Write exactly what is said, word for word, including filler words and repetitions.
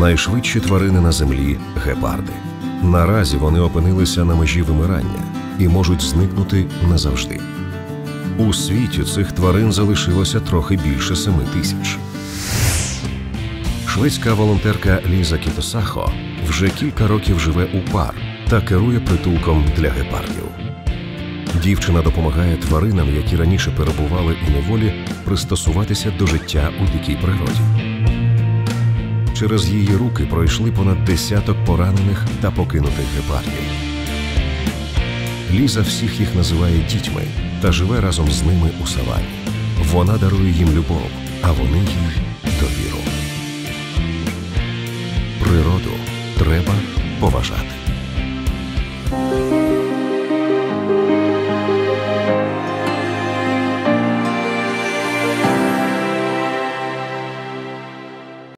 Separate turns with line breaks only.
Найшвидші тварини на землі – гепарди. Наразі вони опинилися на межі вимирання і можуть зникнути назавжди. У світі цих тварин залишилося трохи більше семи тисяч. Шведська волонтерка Ліза Кітосахо вже кілька років живе у Пар та керує притулком для гепардів. Дівчина допомагає тваринам, які раніше перебували у неволі, пристосуватися до життя у дикій природі. Через її руки пройшли понад десяток поранених та покинутих гепардів. Ліза всіх їх називає дітьми та живе разом з ними у савані. Вона дарує їм любов, а вони їй довіру. Природу треба поважати.